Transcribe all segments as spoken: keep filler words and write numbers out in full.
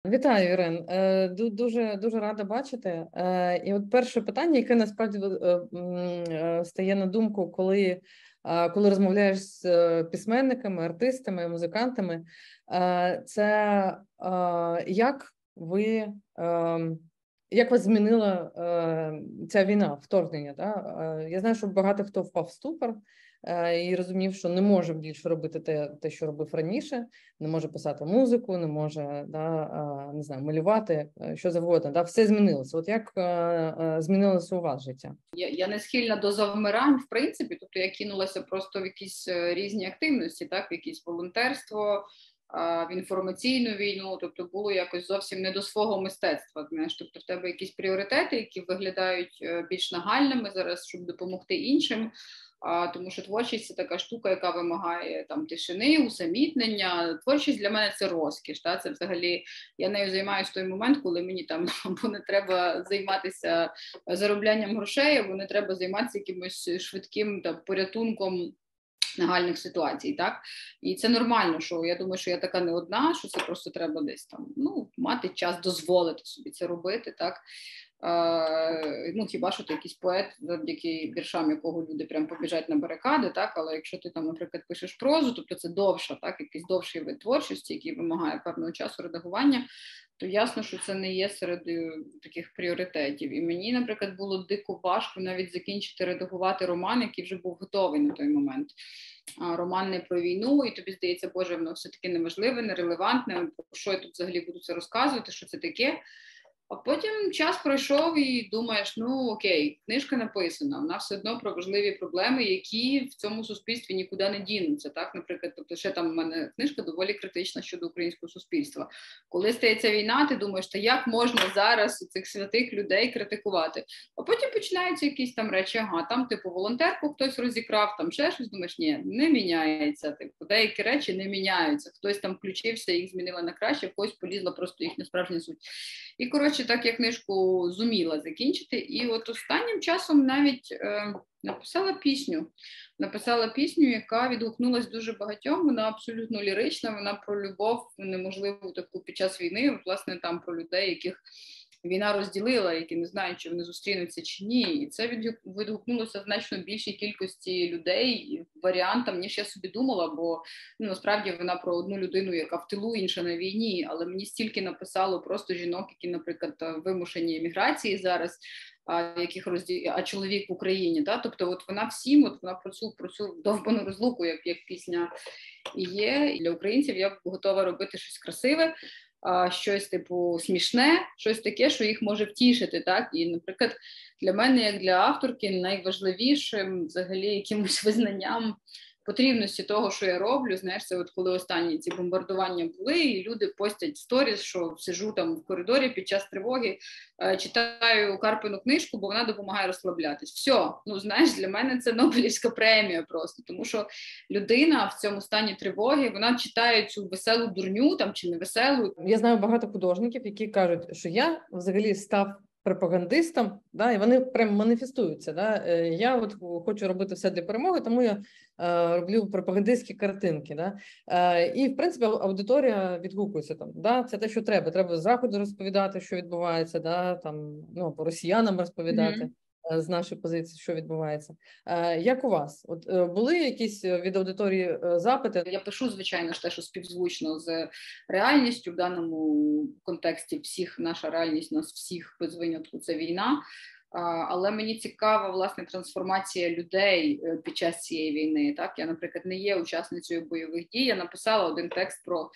Вітаю, Ірин. Е, ду- Дуже дуже рада бачити. Е, І от перше питання, яке насправді е, м, е, стає на думку, коли, е, коли розмовляєш з е, письменниками, артистами, музикантами, е, це е, як ви е, як вас змінила е, ця війна, вторгнення? Да? Е, Я знаю, що багато хто впав в ступор е, і розумів, що не може більше робити те, те, що робив раніше. Не може писати музику, не може да, не знаю, малювати, що завгодно. Да, все змінилося. От як змінилося у вас життя? Я, я не схильна до завмирань, в принципі, тобто я кинулася просто в якісь різні активності, так, в якесь волонтерство, в інформаційну війну, тобто було якось зовсім не до свого мистецтва. Знаєш, тобто в тебе якісь пріоритети, які виглядають більш нагальними зараз, щоб допомогти іншим. А, тому що творчість – це така штука, яка вимагає там тишини, усамітнення. Творчість для мене – це розкіш. Та? Це взагалі, я нею займаюся в той момент, коли мені там або не треба займатися зароблянням грошей, або не треба займатися якимось швидким там, порятунком нагальних ситуацій, так? І це нормально, що я думаю, що я така не одна, що це просто треба десь там, ну, мати час дозволити собі це робити, так? Uh, ну, хіба що ти якийсь поет, завдяки віршам якого люди прям побіжать на барикади, так, але якщо ти там, наприклад, пишеш прозу, тобто це довша, так, якийсь довший вид творчості, який вимагає певного часу редагування, то ясно, що це не є серед таких пріоритетів. І мені, наприклад, було дико важко навіть закінчити редагувати роман, який вже був готовий на той момент. А, роман не про війну, і тобі здається, боже, воно все-таки неважливе, нерелевантне, про що я тут взагалі буду це розказувати, що це таке. А потім час пройшов і думаєш, ну окей, книжка написана, вона все одно про важливі проблеми, які в цьому суспільстві нікуди не дінуться. Так, наприклад, тобто ще там в мене книжка доволі критична щодо українського суспільства. Коли стається війна, ти думаєш, та як можна зараз цих святих людей критикувати? А потім починаються якісь там речі, ага, там типу волонтерку хтось розікрав, там ще щось, думаєш, ні, не міняється. Типу, деякі речі не міняються. Хтось там включився, їх змінила на краще, в когось полізла просто їхня справжня суть. І, коротше, так я книжку зуміла закінчити. І от останнім часом навіть е, написала пісню. Написала пісню, яка відгукнулась дуже багатьом. Вона абсолютно лірична, вона про любов неможливу таку під час війни. От, власне, там про людей, яких війна розділила, які не знають, чи вони зустрінуться чи ні. І це відгукнулося значно більшій кількості людей варіантам, ніж я собі думала, бо ну, насправді вона про одну людину, яка в тилу, інша на війні, але мені стільки написало просто жінок, які, наприклад, вимушені еміграції зараз, а, яких розді... а чоловік в Україні, та? Тобто от вона всім, от вона про цю, про цю довбану розлуку, як, як пісня і є. І для українців я готова робити щось красиве, щось типу смішне, щось таке, що їх може втішити, так? І, наприклад, для мене, як для авторки, найважливішим взагалі якимось визнанням потрібності того, що я роблю, знаєш, це от коли останні ці бомбардування були, і люди постять сторіс, що сижу там в коридорі під час тривоги, е, читаю Карпину книжку, бо вона допомагає розслаблятись. Все, ну знаєш, для мене це Нобелівська премія просто, тому що людина в цьому стані тривоги, вона читає цю веселу дурню там чи не веселу. Я знаю багато художників, які кажуть, що я взагалі став пропагандистом, да, і вони прям маніфестуються. Да. Я от хочу робити все для перемоги, тому я е, роблю пропагандистські картинки. Да. Е, і, в принципі, аудиторія відгукується там. Да, це те, що треба. Треба з заходу розповідати, що відбувається, да, там, ну, по росіянам розповідати. Mm-hmm. З нашої позиції, що відбувається. Як у вас? От були якісь від аудиторії запити? Я пишу, звичайно ж, те, що співзвучно з реальністю в даному контексті. Всіх наша реальність, нас всіх без винятку, це війна. Але мені цікава, власне, трансформація людей під час цієї війни. Так, я, наприклад, не є учасницею бойових дій. Я написала один текст про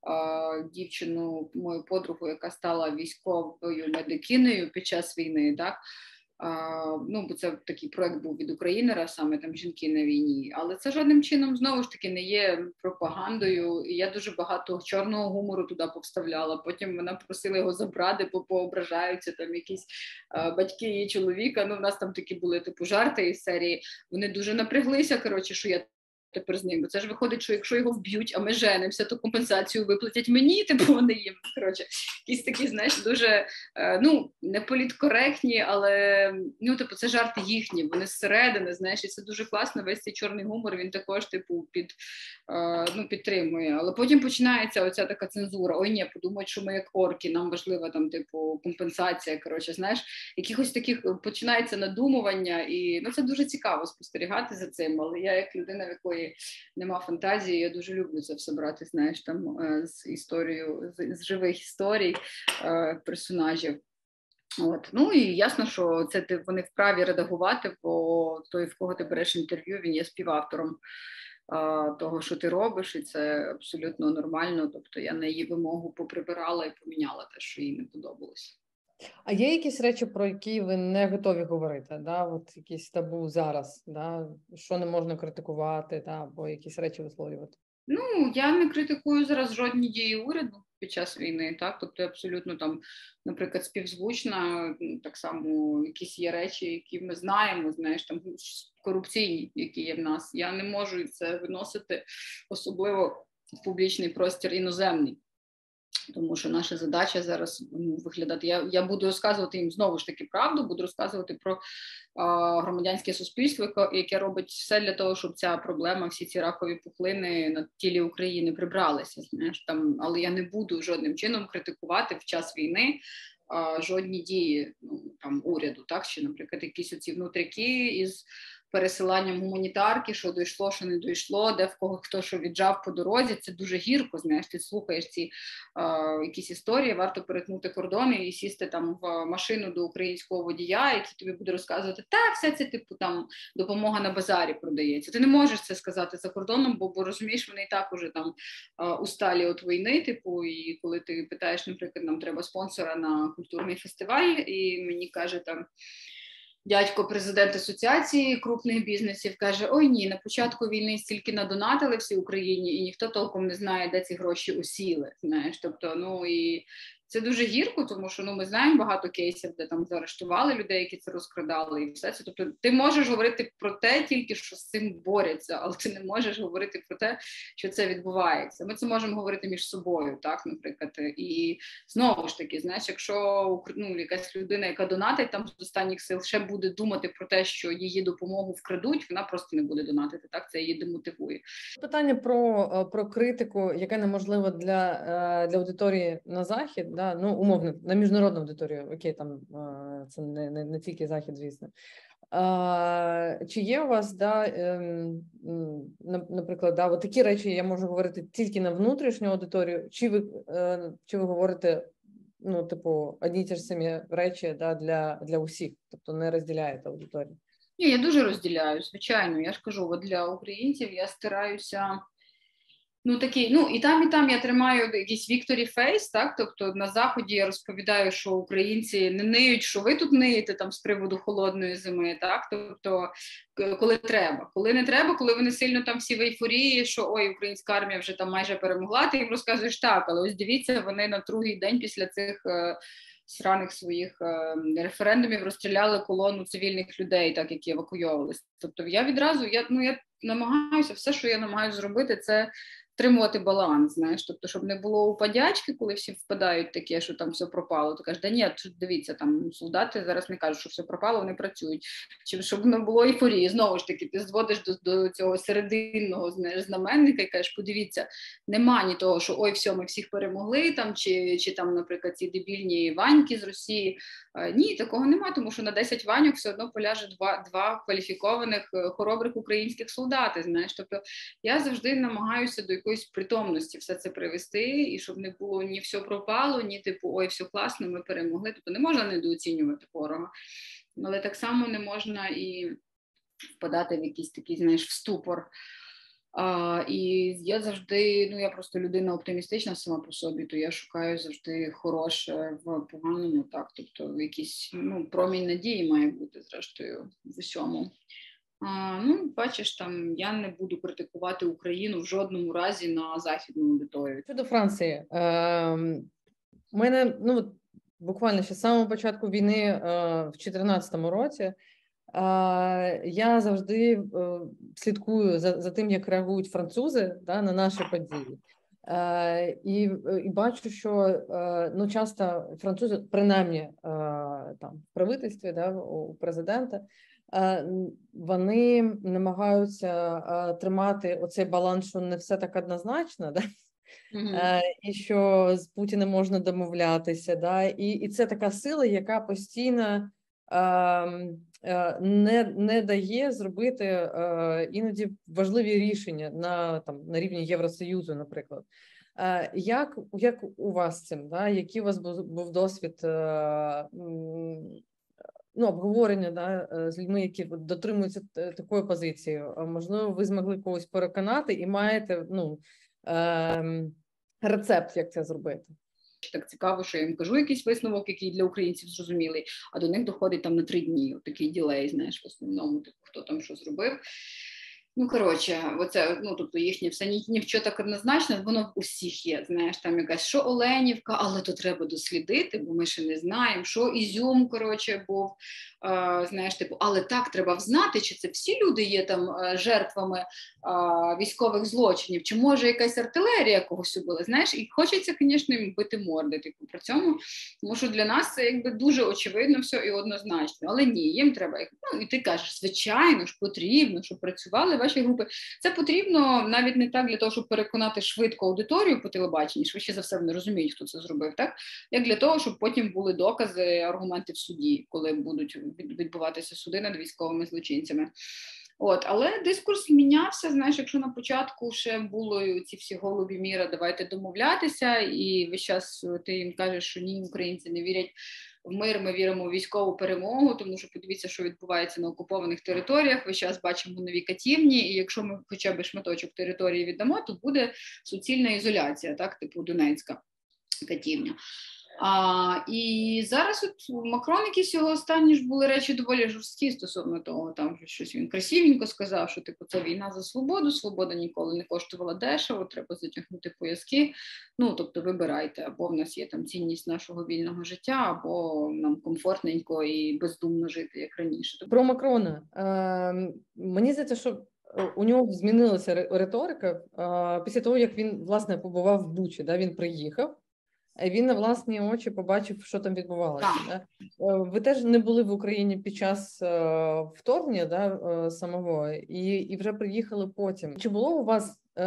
дівчину, мою подругу, яка стала військовою медикинею під час війни. Так. Uh, ну, бо це такий проект був від Українера, саме там жінки на війні, але це жодним чином, знову ж таки, не є пропагандою, і я дуже багато чорного гумору туди повставляла, потім вона просила його забрати, бо поображаються там якісь uh, батьки її чоловіка, ну, в нас там такі були, типу, жарти із серії, вони дуже напряглися, коротше, що я тепер з ним? Бо це ж виходить, що якщо його вб'ють, а ми женимося, то компенсацію виплатять мені, типу вони їм. Коротше, якісь такі, знаєш, дуже, ну, не політкоректні, але, ну, типу, це жарти їхні, вони зсередини, знаєш, і це дуже класно, весь цей чорний гумор, він також, типу, під, ну, підтримує. Але потім починається оця така цензура, ой, ні, подумають, що ми як орки, нам важлива там, типу, компенсація, коротше, знаєш, якихось таких починається надумування, і, ну, це дуже цікаво спостерігати за цим, але я як людина, в якої нема фантазії, я дуже люблю це все брати, знаєш, там, з історією, з, з живих історій персонажів. От. Ну і ясно, що це ти, вони вправі редагувати, бо той, в кого ти береш інтерв'ю, він є співавтором а, того, що ти робиш, і це абсолютно нормально. Тобто я на її вимогу поприбирала і поміняла те, що їй не подобалось. А є якісь речі, про які ви не готові говорити? Да? От якісь табу зараз, да? Що не можна критикувати, да? Або якісь речі висловлювати? Ну, я не критикую зараз жодні дії уряду під час війни, так, тобто абсолютно там, наприклад, співзвучна, так само якісь є речі, які ми знаємо, знаєш, там корупційні, які є в нас. Я не можу це виносити, особливо в публічний простір іноземний. Тому що наша задача зараз, ну, виглядати, я, я буду розказувати їм знову ж таки правду, буду розказувати про а, громадянське суспільство, яке робить все для того, щоб ця проблема, всі ці ракові пухлини на тілі України прибралися. Знаєш, там, але я не буду жодним чином критикувати в час війни а, жодні дії, ну, там, уряду, так, чи, наприклад, якісь оці внутряки із пересиланням гуманітарки, що дійшло, що не дійшло, де в кого хто що віджав по дорозі, це дуже гірко, знаєш, ти слухаєш ці е, якісь історії, варто перетнути кордон і сісти там в машину до українського водія, який тобі буде розказувати, так, все це, типу, там, допомога на базарі продається. Ти не можеш це сказати за кордоном, бо, бо розумієш, вони і так уже там е, усталі від війни, типу, і коли ти питаєш, наприклад, нам треба спонсора на культурний фестиваль, і мені каже там, дядько президент асоціації крупних бізнесів каже, ой ні, на початку війни стільки надонатили всій Україні, і ніхто толком не знає, де ці гроші осіли, знаєш, тобто, ну і це дуже гірко, тому що, ну, ми знаємо багато кейсів, де там заарештували людей, які це розкрадали, і все це, тобто ти можеш говорити про те тільки, що з цим борються, але ти не можеш говорити про те, що це відбувається. Ми це можемо говорити між собою, так, наприклад, і знову ж таки, знаєш, якщо, ну, якась людина, яка донатить там з останніх сил, ще буде думати про те, що її допомогу вкрадуть, вона просто не буде донатити, так, це її демотивує. Питання про, про критику, яке неможливо для, для аудиторії на Захід, да? Ну, умовно, на міжнародну аудиторію, окей, там це не, не, не тільки Захід, звісно. А, чи є у вас, да, ем, наприклад, да, от такі речі я можу говорити тільки на внутрішню аудиторію, чи ви, е, чи ви говорите, ну, типу, одні й ті ж самі речі, да, для, для усіх, тобто не розділяєте аудиторію? Ні, я дуже розділяю, звичайно. Я ж кажу, от для українців я стараюся, ну, такий, ну, і там, і там я тримаю якийсь victory face, так, тобто на Заході я розповідаю, що українці не ниють, що ви тут ниєте там з приводу холодної зими, так, тобто, коли треба. Коли не треба, коли вони сильно там всі в ейфорії, що, ой, українська армія вже там майже перемогла, ти їм розказуєш так, але ось дивіться, вони на другий день після цих сраних своїх е, референдумів розстріляли колону цивільних людей, так, які евакуйовувалися. Тобто я відразу, я, ну, я намагаюся, все, що я намагаюся зробити, це втримувати баланс, знаєш, тобто, щоб не було упадячки, коли всі впадають таке, що там все пропало, то кажеш, да ні, дивіться, там солдати зараз не кажуть, що все пропало, вони працюють, чи щоб не було ейфорії, знову ж таки, ти зводиш до, до цього серединного, знаєш, знаменника і кажеш, подивіться, нема ні того, що ой, все, ми всіх перемогли, там, чи, чи там, наприклад, ці дебільні Ваньки з Росії, а, ні, такого нема, тому що на десять Ваньок все одно поляже два, два кваліфікованих, хоробрих українських солдати, знаєш, тобто я завжди намагаюся до якоїсь притомності все це привести, і щоб не було ні все пропало, ні типу, ой, все класно, ми перемогли. Тобто не можна недооцінювати ворога, але так само не можна і впадати в якийсь такий, знаєш, в ступор. А, і я завжди, ну я просто людина оптимістична сама по собі, то я шукаю завжди хороше в поганому, так, тобто якийсь, ну, промінь надії має бути, зрештою, в усьому. А, ну, бачиш, там я не буду критикувати Україну в жодному разі на західну аудиторію. Щодо Франції, е, мене, ну, буквально ще з самого початку війни е, в чотирнадцятому році Я завжди слідкую за, за тим, як реагують французи, да, на наші події. І, і бачу, що ну, часто французи, принаймні там, в правительстві, да, у президента, вони намагаються тримати оцей баланс, що не все так однозначно, да? Mm-hmm. І що з Путіним можна домовлятися, да? і, і це така сила, яка постійно не, не дає зробити іноді важливі рішення на, там, на рівні Євросоюзу, наприклад. Як, як у вас з цим? Да? Який у вас був, був досвід ну, обговорення, да, з людьми, які дотримуються такої позиції? Можливо, ви змогли когось переконати і маєте ну, рецепт, як це зробити? Так цікаво, що я їм кажу якийсь висновок, який для українців зрозумілий, а до них доходить там на три дні. Такий ділей, знаєш, в основному, типу, хто там що зробив. Ну, коротше, оце, ну, тобто їхнє все ні, ні в що так однозначно, воно у всіх є, знаєш, там якась, що Оленівка, але то треба дослідити, бо ми ще не знаємо, що Ізюм, коротше, був, а, знаєш, типу, але так, треба взнати, чи це всі люди є там жертвами а, військових злочинів, чи може якась артилерія когось убила, знаєш, і хочеться, звісно, їм бити морди, типу, при цьому, тому що для нас це, якби, дуже очевидно все і однозначно, але ні, їм треба, ну, і ти кажеш, звичайно ж, потрібно, щоб працювали ваші групи. Це потрібно навіть не так для того, щоб переконати швидко аудиторію по телебаченні, швидше за все вони розуміють, хто це зробив, так? Як для того, щоб потім були докази, аргументи в суді, коли будуть відбуватися суди над військовими злочинцями. От, але дискурс мінявся, знаєш, якщо на початку ще було ці всі голубі міра, давайте домовлятися, і весь час ти їм кажеш, що ні, українці не вірять в мир, ми віримо в військову перемогу, тому що подивіться, що відбувається на окупованих територіях, весь час бачимо нові катівні, і якщо ми хоча б шматочок території віддамо, то буде суцільна ізоляція, так, типу Донецька катівня. А, і зараз от Макрон, якісь його останні ж були речі доволі жорсткі стосовно того, там щось він красивенько сказав, що типу це війна за свободу, свобода ніколи не коштувала дешево, треба затягнути пояски, ну тобто вибирайте, або в нас є там цінність нашого вільного життя, або нам комфортненько і бездумно жити, як раніше. Про Макрона. Е, мені здається, що у нього змінилася риторика е, після того, як він, власне, побував в Бучі, да, він приїхав. Він на власні очі побачив, що там відбувалося. Да? Ви теж не були в Україні під час е, вторгнення, да, е, самого, і, і вже приїхали потім. Чи було у вас е,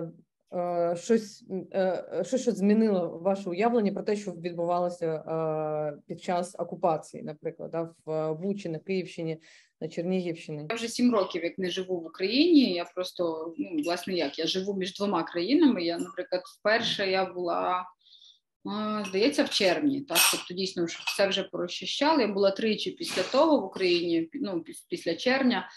е, щось, е, щось, що змінило ваше уявлення про те, що відбувалося е, під час окупації, наприклад, да, в Бучі, на Київщині, на Чернігівщині? Я вже сім років, як не живу в Україні, я просто, ну, власне, як, я живу між двома країнами. Я, наприклад, вперше я була... Здається, в червні, так, тобто дійсно все вже порозчищали. Я була тричі після того в Україні, ну, після червня.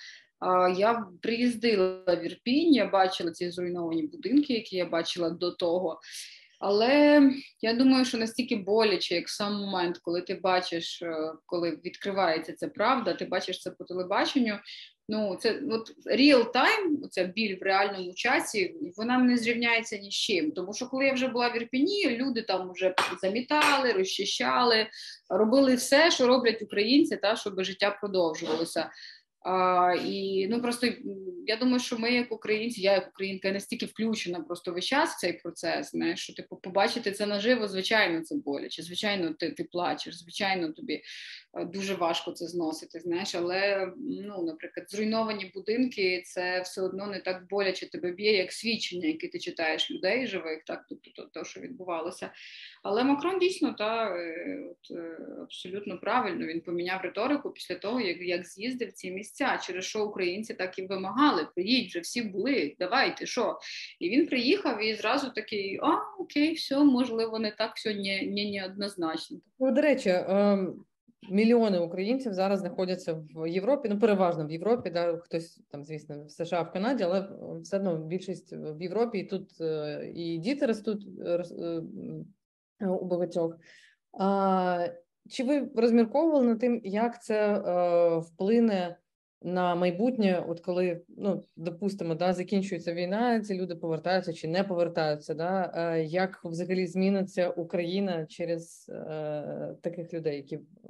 Я приїздила в Ірпінь, я бачила ці зруйновані будинки, які я бачила до того. Але я думаю, що настільки боляче, як сам момент, коли ти бачиш, коли відкривається ця правда, ти бачиш це по телебаченню. Ну, це от real time, оця біль в реальному часі, вона не зрівняється ні з чим. Тому що коли я вже була в Ірпені, люди там вже замітали, розчищали, робили все, що роблять українці, та, щоб життя продовжувалося. А, і, ну, просто, я думаю, що ми, як українці, я як українка, настільки включена просто весь час в цей процес, знаєш, що, типу, побачити це наживо, звичайно, це боляче, звичайно, ти, ти плачеш, звичайно, тобі дуже важко це зносити, знаєш, але, ну, наприклад, зруйновані будинки, це все одно не так боляче тебе б'є, як свідчення, які ти читаєш людей живих, так, тобто, то, то, що відбувалося. Але Макрон дійсно, та, от, абсолютно правильно, він поміняв риторику після того, як, як з'їздив ці місця, через що українці так і вимагали, приїдь, вже всі були, давайте, що? І він приїхав і зразу такий, а, окей, все, можливо, не так, все не, не, не однозначно. Ну, до речі, мільйони українців зараз знаходяться в Європі, ну, переважно в Європі, да, хтось там, звісно, в США, в Канаді, але все одно більшість в Європі, і тут і діти ростуть у багатьох. А, чи ви розмірковували над тим, як це е, вплине на майбутнє, от коли, ну, допустимо, да, закінчується війна, ці люди повертаються чи не повертаються, да, е, як взагалі зміниться Україна через е, таких людей, які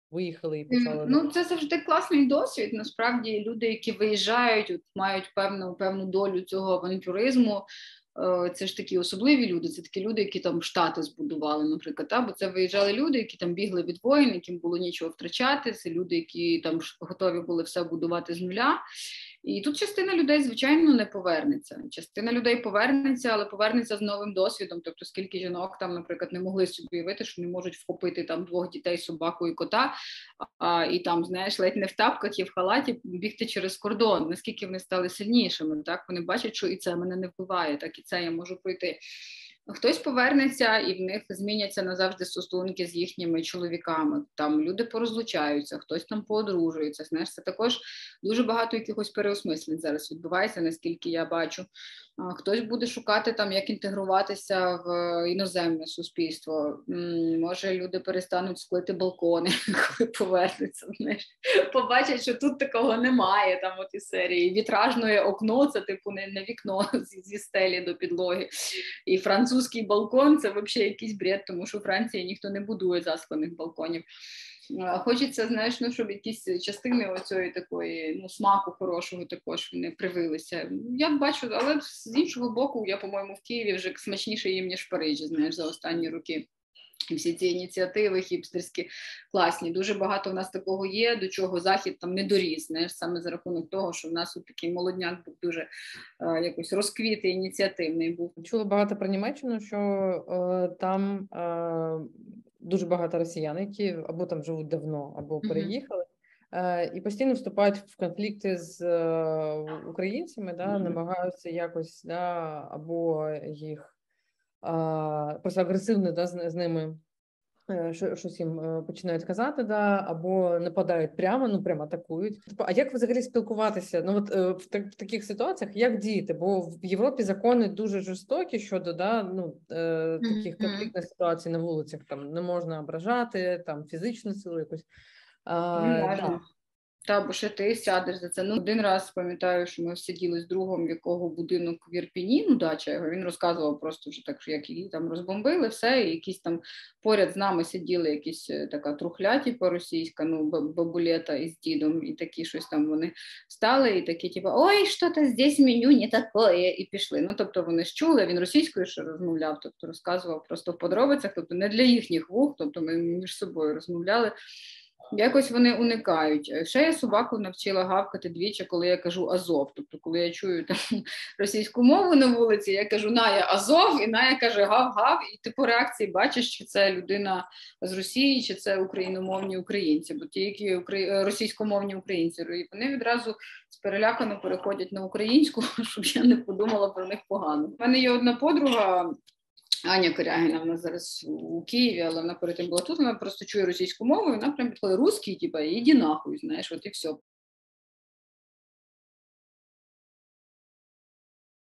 виїхали і почали? Ну, це завжди класний досвід. Насправді люди, які виїжджають, от, мають певну певну долю цього авантюризму. Це ж такі особливі люди, це такі люди, які там Штати збудували, наприклад, та? Бо це виїжджали люди, які там бігли від воїн, яким було нічого втрачати, це люди, які там готові були все будувати з нуля. І тут частина людей, звичайно, не повернеться. Частина людей повернеться, але повернеться з новим досвідом. Тобто, скільки жінок там, наприклад, не могли собі уявити, що не можуть вхопити там двох дітей, собаку і кота, а, і там, знаєш, ледь не в тапках і в халаті бігти через кордон. Наскільки вони стали сильнішими, так? Вони бачать, що і це мене не вбиває, так і це я можу пройти. Хтось повернеться і в них зміняться назавжди стосунки з їхніми чоловіками. Там люди порозлучаються, хтось там поодружується. Знаєш, це також дуже багато якихось переосмислень зараз відбувається, наскільки я бачу. Хтось буде шукати там, як інтегруватися в іноземне суспільство. Може, люди перестануть склити балкони, коли повернуться. Знаєш, побачать, що тут такого немає. Там от із серії вітражне окно, це типу не, не вікно зі, зі стелі до підлоги. І французький балкон – це взагалі якийсь бред, тому що у Франції ніхто не будує засклених балконів. Хочеться, знаєш, ну, щоб якісь частини оцієї такої, ну, смаку хорошого також вони привилися. Я бачу, але з іншого боку, я, по-моєму, в Києві вже смачніше їм, ніж в Парижі, знаєш, за останні роки. І всі ці ініціативи хіпстерські класні. Дуже багато в нас такого є, до чого Захід там не доріс, знаєш, саме за рахунок того, що в нас от такий молодняк був дуже е, якось розквітий, ініціативний був. Чула багато про Німеччину, що е, там е, дуже багато росіян, які або там живуть давно, або переїхали, е, і постійно вступають в конфлікти з е, українцями, да, намагаються якось, да, або їх а, просто агресивно, да, з, з ними що, щось їм починають казати, да, або нападають прямо, ну прямо атакують. А як взагалі спілкуватися? Ну от в, так, в таких ситуаціях як діяти? Бо в Європі закони дуже жорстокі щодо, да, ну е, таких конфліктних ситуацій на вулицях. Там не можна ображати, там фізичну силу якусь. А, не можна. Да. Та, бо ще ти сядеш за це. Ну, один раз пам'ятаю, що ми сиділи з другом, в якого будинок в Ірпіні, ну, дача його, він розказував просто вже так, що як її там розбомбили, все, і якісь там поряд з нами сиділи якісь така трухляті по-російська, ну, бабулета із дідом, і такі щось там вони стали, і такі, типу, ой, що-то здесь меню не таке, і пішли. Ну, тобто вони ж чули, він російською ще розмовляв, тобто розказував просто в подробицях, тобто не для їхніх вух, тобто ми між собою розмовляли. Якось вони уникають. Ще я собаку навчила гавкати двічі, коли я кажу Азов. Тобто, коли я чую там російську мову на вулиці, я кажу Ная Азов, і Ная каже гав-гав, і ти по реакції бачиш, чи це людина з Росії, чи це україномовні українці, бо ті, які украї... російськомовні українці, і вони відразу з перелякано переходять на українську, щоб я не подумала про них погано. У мене є одна подруга, Аня Корягіна, вона зараз у Києві, але вона перед тим була тут, вона просто чує російську мову, і вона прям підходить русський, типа, іди нахуй, знаєш, от і все.